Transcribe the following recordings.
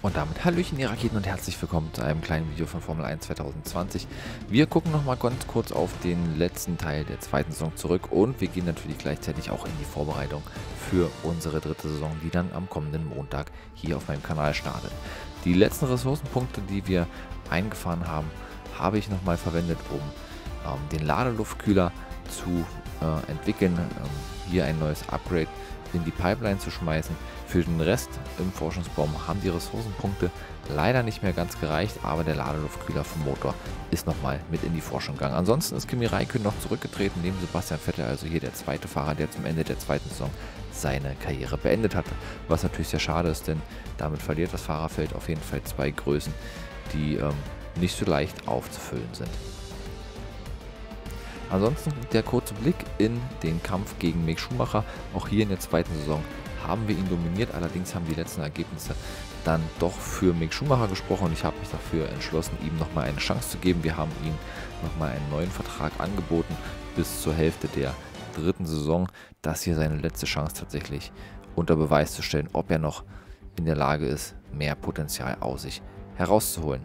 Und damit Hallöchen, ihr Raketen, und herzlich willkommen zu einem kleinen Video von Formel 1 2020. Wir gucken nochmal ganz kurz auf den letzten Teil der zweiten Saison zurück und wir gehen natürlich gleichzeitig auch in die Vorbereitung für unsere dritte Saison, die dann am kommenden Montag hier auf meinem Kanal startet. Die letzten Ressourcenpunkte, die wir eingefahren haben, habe ich nochmal verwendet, um den Ladeluftkühler zu entwickeln, hier ein neues Upgrade in die Pipeline zu schmeißen. Für den Rest im Forschungsbaum haben die Ressourcenpunkte leider nicht mehr ganz gereicht, aber der Ladeluftkühler vom Motor ist nochmal mit in die Forschung gegangen. Ansonsten ist Kimi Räikkönen noch zurückgetreten, neben Sebastian Vettel, also hier der zweite Fahrer, der zum Ende der zweiten Saison seine Karriere beendet hatte. Was natürlich sehr schade ist, denn damit verliert das Fahrerfeld auf jeden Fall zwei Größen, die nicht so leicht aufzufüllen sind. Ansonsten der kurze Blick in den Kampf gegen Mick Schumacher. Auch hier in der zweiten Saison haben wir ihn dominiert, allerdings haben die letzten Ergebnisse dann doch für Mick Schumacher gesprochen und ich habe mich dafür entschlossen, ihm nochmal eine Chance zu geben. Wir haben ihm nochmal einen neuen Vertrag angeboten bis zur Hälfte der dritten Saison. Das hier seine letzte Chance tatsächlich unter Beweis zu stellen, ob er noch in der Lage ist, mehr Potenzial aus sich herauszuholen.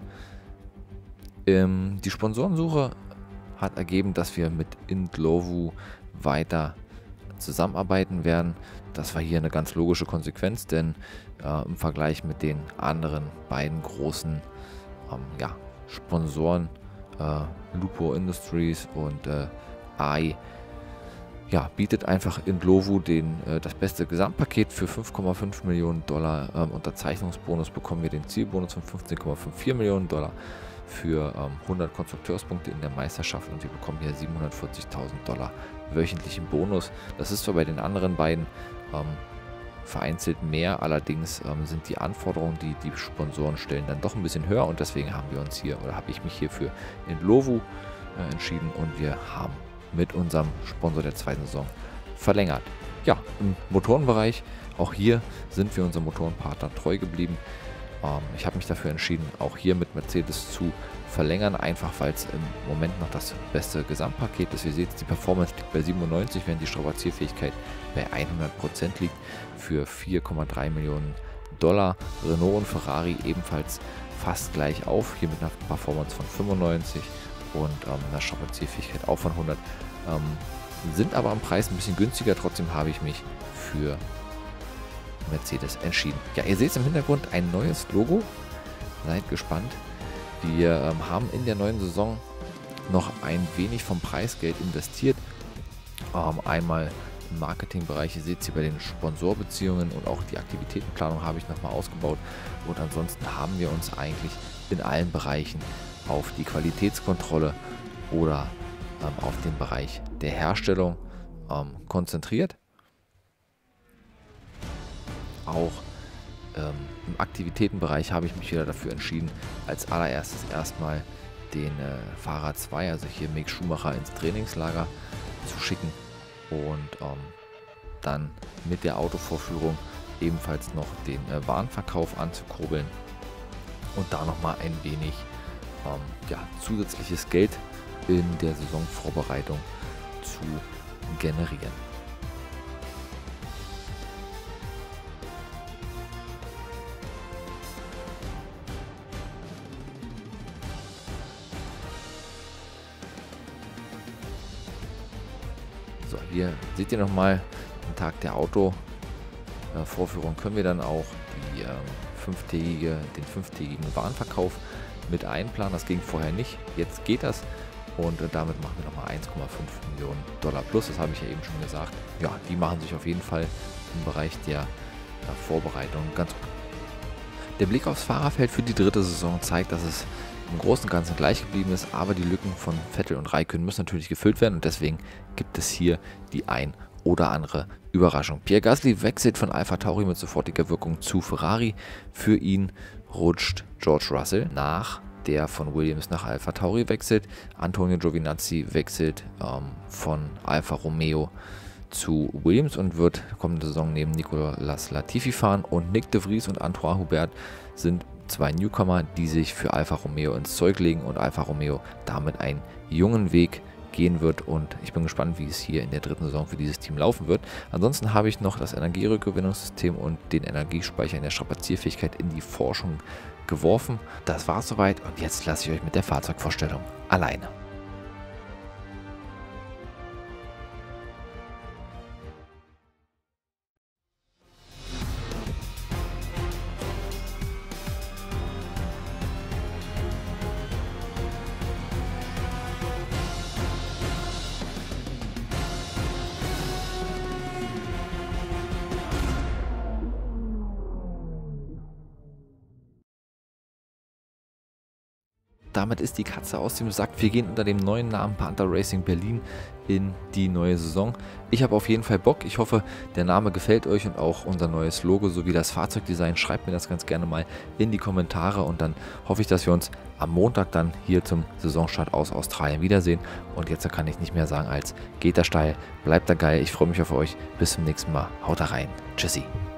Die Sponsorensuche hat ergeben, dass wir mit Indlovu weiter zusammenarbeiten werden. Das war hier eine ganz logische Konsequenz, denn im Vergleich mit den anderen beiden großen Sponsoren, Lupo Industries und AI, bietet einfach Indlovu das beste Gesamtpaket für 5,5 Millionen Dollar. Unterzeichnungsbonus bekommen wir den Zielbonus von 15,54 Millionen Dollar für 100 Konstrukteurspunkte in der Meisterschaft und wir bekommen hier 740.000 Dollar wöchentlichen Bonus. Das ist zwar bei den anderen beiden vereinzelt mehr, allerdings sind die Anforderungen, die die Sponsoren stellen, dann doch ein bisschen höher und deswegen habe ich mich hier für Indlovu entschieden und wir haben mit unserem Sponsor der zweiten Saison verlängert. Ja, im Motorenbereich, auch hier sind wir unserem Motorenpartner treu geblieben. Ich habe mich dafür entschieden, auch hier mit Mercedes zu verlängern, einfach weil es im Moment noch das beste Gesamtpaket ist. Ihr seht, die Performance liegt bei 97, während die Strapazierfähigkeit bei 100% liegt für 4,3 Millionen Dollar. Renault und Ferrari ebenfalls fast gleich auf, hier mit einer Performance von 95 und einer Strapazierfähigkeit auch von 100. Sind aber am Preis ein bisschen günstiger, trotzdem habe ich mich für Mercedes entschieden. Ja, ihr seht es im Hintergrund, ein neues Logo. Seid gespannt. Wir haben in der neuen Saison noch ein wenig vom Preisgeld investiert. Einmal im Marketingbereich, ihr seht es hier bei den Sponsorbeziehungen und auch die Aktivitätenplanung habe ich nochmal ausgebaut. Und ansonsten haben wir uns eigentlich in allen Bereichen auf die Qualitätskontrolle oder auf den Bereich der Herstellung konzentriert. Auch im Aktivitätenbereich habe ich mich wieder dafür entschieden, als allererstes erstmal den Fahrer 2, also hier Mick Schumacher, ins Trainingslager zu schicken und dann mit der Autovorführung ebenfalls noch den Warenverkauf anzukurbeln und da nochmal ein wenig zusätzliches Geld in der Saisonvorbereitung zu generieren. So, hier seht ihr nochmal den Tag der Auto-Vorführung. Können wir dann auch den fünftägigen Warenverkauf mit einplanen. Das ging vorher nicht. Jetzt geht das. Und damit machen wir nochmal 1,5 Millionen Dollar plus. Das habe ich ja eben schon gesagt. Ja, die machen sich auf jeden Fall im Bereich der Vorbereitung ganz gut. Der Blick aufs Fahrerfeld für die dritte Saison zeigt, dass es im Großen und Ganzen gleich geblieben ist, aber die Lücken von Vettel und Räikkönen müssen natürlich gefüllt werden und deswegen gibt es hier die ein oder andere Überraschung. Pierre Gasly wechselt von AlphaTauri mit sofortiger Wirkung zu Ferrari. Für ihn rutscht George Russell nach, der von Williams nach AlphaTauri wechselt. Antonio Giovinazzi wechselt von Alfa Romeo zu Williams und wird kommende Saison neben Nicolas Latifi fahren. Und Nick de Vries und Antoine Hubert sind zwei Newcomer, die sich für Alfa Romeo ins Zeug legen und Alfa Romeo damit einen jungen Weg gehen wird und ich bin gespannt, wie es hier in der dritten Saison für dieses Team laufen wird. Ansonsten habe ich noch das Energierückgewinnungssystem und den Energiespeicher in der Strapazierfähigkeit in die Forschung geworfen. Das war es soweit und jetzt lasse ich euch mit der Fahrzeugvorstellung alleine. Damit ist die Katze aus dem Sack. Wir gehen unter dem neuen Namen Panther Racing Berlin in die neue Saison. Ich habe auf jeden Fall Bock. Ich hoffe, der Name gefällt euch und auch unser neues Logo sowie das Fahrzeugdesign. Schreibt mir das ganz gerne mal in die Kommentare und dann hoffe ich, dass wir uns am Montag dann hier zum Saisonstart aus Australien wiedersehen. Und jetzt kann ich nicht mehr sagen als geht da steil, bleibt da geil. Ich freue mich auf euch. Bis zum nächsten Mal. Haut da rein. Tschüssi.